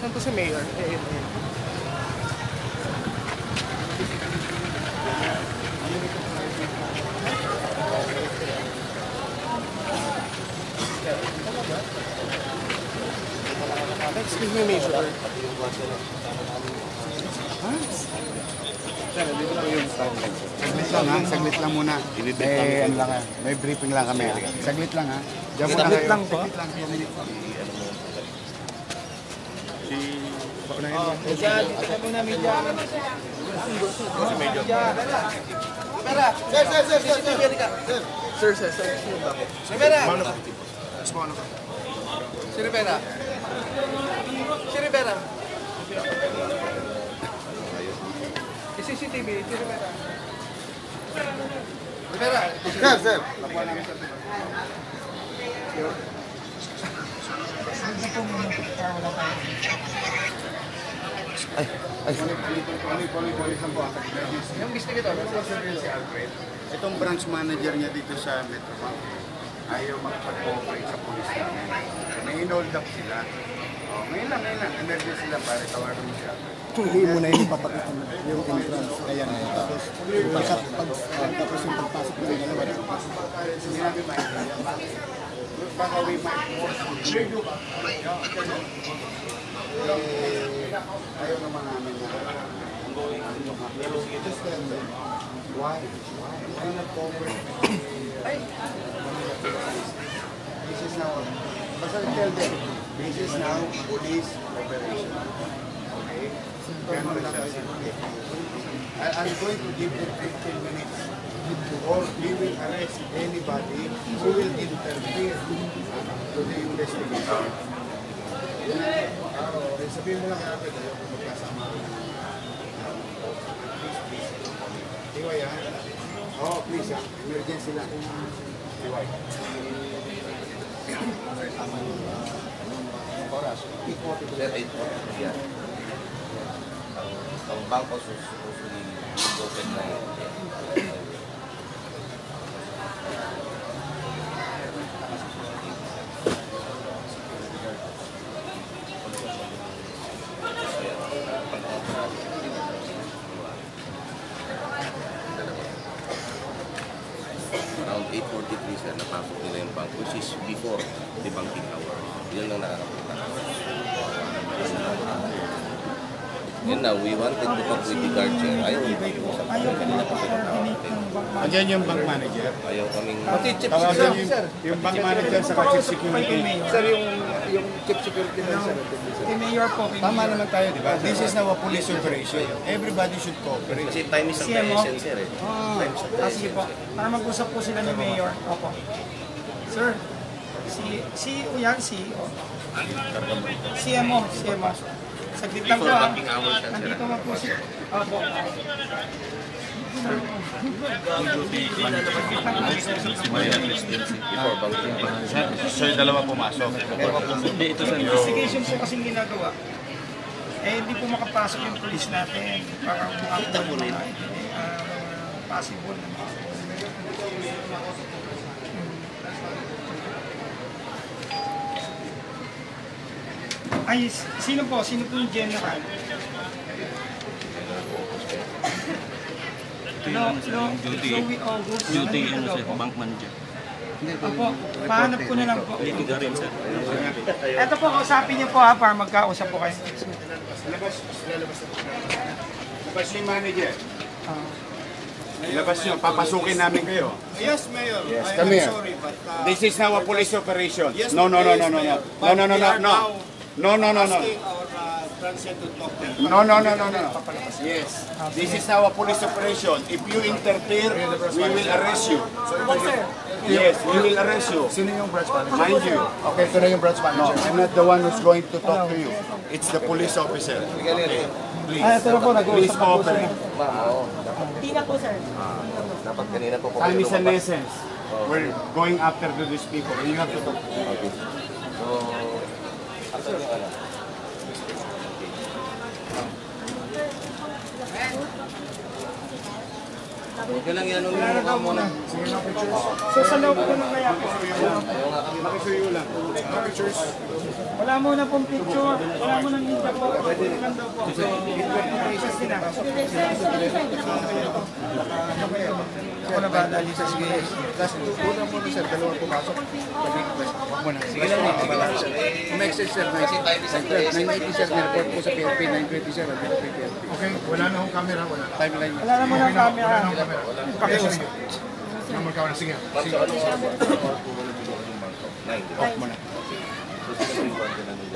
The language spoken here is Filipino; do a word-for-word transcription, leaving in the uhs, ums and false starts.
lang to si Mayor. Eh, eh. Excuse me, Major. Ha? Saglit lang ha, saglit lang muna. Eh, ano lang ha, may briefing lang kami ha. Saglit lang ha. Diyan muna Saglit kayo. lang po. Saglit lang. Si... Paunahin mo. Medya, dito na muna, Medya. Si Medya. Pera! Sir, sir, sir, sir, sir. Sir, sir, sir. Si Pera! Si Rivera. Si Rivera. Si C C T V, si Rivera. Rivera. Sir, sir. Ay, ay. Yung gusto nito, Si Alfred. Itong branch manager niya dito sa Metro Bank. Ayaw makapag-cooperate sa police namin. May in-hold up sila. Oh, ngayon lang, ngayon lang. Emergency lang pare, tawagan mo siya. Hindi mo na yung papakita mo yung entrance. Kaya na yun. Tapos, yung pag, pag, uh, tapos yung pagpasok mo yung dalawa. Sinabi maintindihan. Baka we might force you. Ayaw naman namin na. Just tell them. Why? Why not cooperate? This is now, basta tell them, this is now police operation. Okay? Ganun lang kasi. I- I'm going to give them fifteen minutes or we will arrest anybody who will interfere to the investigation. Oh, sabihin mo lang kaya pwede yung magkasama. Please, please. Iway ha? Oh, please ha. Emergency lang. Iway. Oras. Sir, eight po. Yeah. Ang bangko supposedly open na yun. Around eight forty-three, sir, napasok nila yung bank, which is before the banking hour. Yun lang nakakapunta. Yun na, we wanted to talk with the guard chair. Ayaw yung pag-uusap. Ayaw kanina pa pinatawag. Andiyan yung bank manager. Ayaw kaming... Pati chief Tawagan security, yung, sir. yung bank manager sa chief security. Sir, yung, yung chief security na sir. Kay Mayor po, kay Tama Mayor. naman tayo, di ba? This is now a police operation. Everybody should cooperate. Kasi time is of the C M O. essence, sir. eh. Ah, Time is of the ah, sige po. essence. Para mag-usap po sila ni Mayor. Opo. Sir, si, si, o yan, si, o. C M O, C M O. Saglit lang po Before ha. banking hours, sir. Nandito nga po si, opo. Before banking hours. So yung dalawa pumasok. Investigation po kasing ginagawa. Eh, hindi po makapasok yung police natin. Para makakuha ng mga uh, possible na mga Ay, sino po? Sino po yung general? Lo, lo, Zoe August. Duty Nandito ano daw sir, po. bank manager. Opo, pahanap ko na lang po. Liga rin sir. Ito po, kausapin niyo po ha, para magkausap po kayo. Labas. Labas yung manager. Labas nyo, papasukin namin kayo. Yes, Mayor. Yes, I come am here. sorry, but uh, This is now a police operation. Yes, No, no, no, yes, no, no, no. Mayor. No, no, no, we no, are no. now No, no, no, no. asking our uh, transit to talk to you. No, no, no, no, no. Yes. This is now a police operation. If you interfere, we will arrest you. Yes, we will arrest you. Sino yung branch manager? Mind you. Okay, ito na yung branch No, manager. I'm not the one who's going to talk to you. It's the police officer. Okay. Please. Ah, ito na po, Please nag-uusap na po cooperate. Ma'am, oo. Hindi na po, sir. Dapat kanina po po Time is an lumabas. essence. We're going after to these people. You have to talk. Okay. So, after yung ano? Huwag ka lang yan, ano Wala na daw mo muna. na. So sa loob ko ng kaya po. Makisuyo lang. Pictures. Wala muna pong picture. Wala muna media po. Pwede lang daw po. So, isa sila. Ako na ba dali sa sige. Last, una muna sir, dalawa pumasok. Sabi ko, wag mo na. Sige lang. Kung may excess sir, nine eighty sir, na-report po sa P N P, nine twenty sir, at P N P. Okay, wala na akong camera, wala. Timeline. Wala na muna ang camera. Pakiusap. Number ka na, sige. Ma'am, so ano oras po? Or kung wala bigyan ng bangko? Nine, di ba? Off mo na. So, sila yung